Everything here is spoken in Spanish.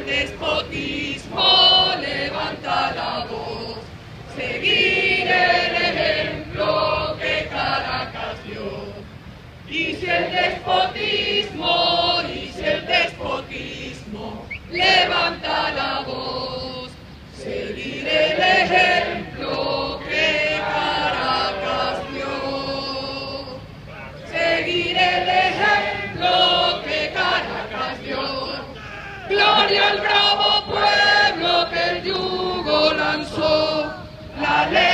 despotismo levanta la voz, seguir el ejemplo que Caracas dio. Y si el despotismo levanta la voz, seguir el ejemplo que Caracas dio. Seguir el ejemplo que Caracas dio. Gloria al bravo pueblo que el yugo lanzó, la ley